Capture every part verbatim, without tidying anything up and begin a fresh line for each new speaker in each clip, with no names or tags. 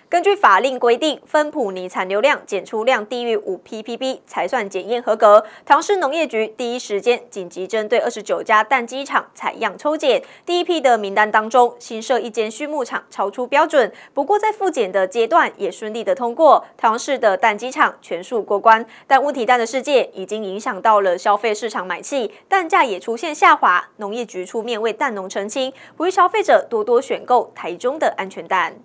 根据法令规定，分普尼残留量检出量低于五 P P B 才算检验合格。台中市农业局第一时间紧急针对二十九家蛋鸡场采样抽检，第一批的名单当中，新设一间畜牧场超出标准，不过在复检的阶段也顺利的通过，台中市的蛋鸡场全数过关。但问题蛋的事件已经影响到了消费市场买气，蛋价也出现下滑。农业局出面为蛋农澄清，呼吁消费者多多选购台中的安全蛋。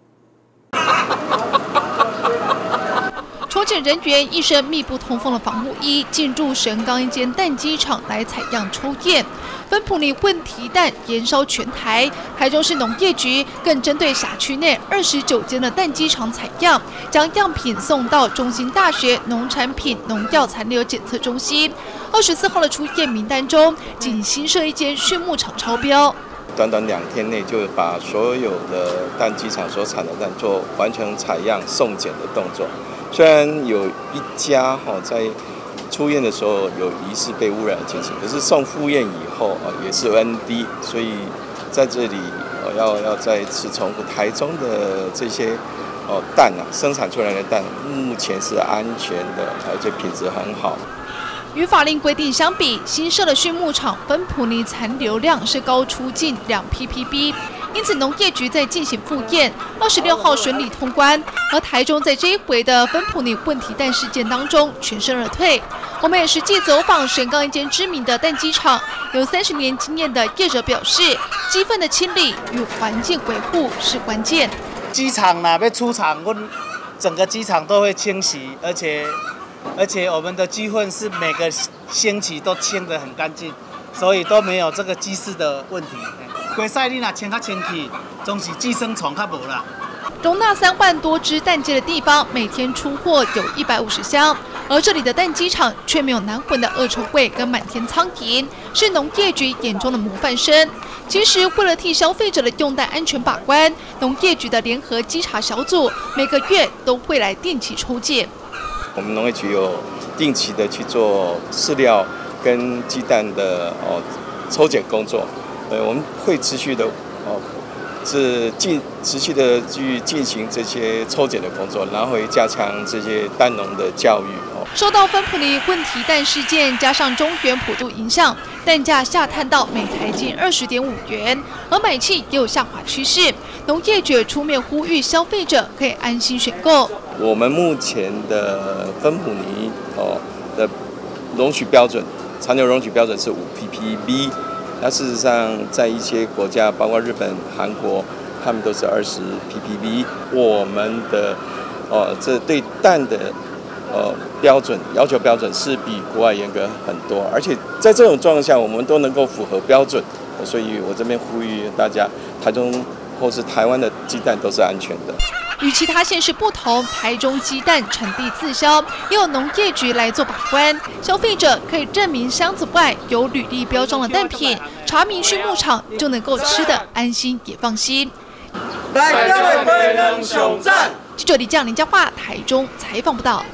抽检人员一身密不通风的防护衣，进入神冈一间蛋鸡场来采样抽验。分普尼问题蛋延烧全台，台中市农业局更针对辖区内二十九间的蛋鸡场采样，将样品送到中兴大学农产品农药残留检测中心。二十四号的出验名单中，仅新设一间畜牧场超标。
短短两天内就把所有的蛋鸡场所产的蛋做完成采样送检的动作。虽然有一家哈在出验的时候有疑似被污染的情形，可是送复验以后啊也是有 N D， 所以在这里呃要要再次重复，台中的这些哦蛋啊生产出来的蛋目前是安全的，而且品质很好。
与法令规定相比，新设的畜牧场分普尼残留量是高出近两 P P B， 因此农业局在进行复验，二十六号顺利通关。而台中在这一回的分普尼问题蛋事件当中全身而退。我们也实际走访神冈一间知名的蛋鸡场，有三十年经验的业者表示，鸡粪的清理与环境维护是关键。
鸡场呐，要出厂，我整个鸡场都会清洗，而且。而且我们的鸡粪是每个星期都清得很干净，所以都没有这个鸡屎的问题。规赛你若清较清气，总是寄生虫较无啦。
容纳三万多只蛋鸡的地方，每天出货有一百五十箱，而这里的蛋鸡场却没有难闻的恶臭味跟满天苍蝇，是农业局眼中的模范生。其实，为了替消费者的用蛋安全把关，农业局的联合稽查小组每个月都会来定期抽检。
我们农业局有定期的去做饲料跟鸡蛋的哦抽检工作，呃，我们会持续的哦是进持续的去进行这些抽检的工作，然后会加强这些蛋农的教育哦。
受到分普尼问题蛋事件加上中原普渡影响，蛋价下探到每台近二十点五元，而买气也有下滑趋势。农业局出面呼吁消费者可以安心选购。
我们目前的分普尼哦的容许标准，残留容许标准是五 P P B， 那事实上在一些国家，包括日本、韩国，他们都是二十 P P B。我们的哦这对蛋的呃标准要求标准是比国外严格很多，而且在这种状况下，我们都能够符合标准，所以我这边呼吁大家，台中或是台湾的鸡蛋都是安全的。
与其他县市不同，台中鸡蛋产地自销，也有农业局来做把关。消费者可以证明箱子外有履历标章的蛋品，查明畜牧场就能够吃得安心也放心。记者李将林家话，台中采访报道。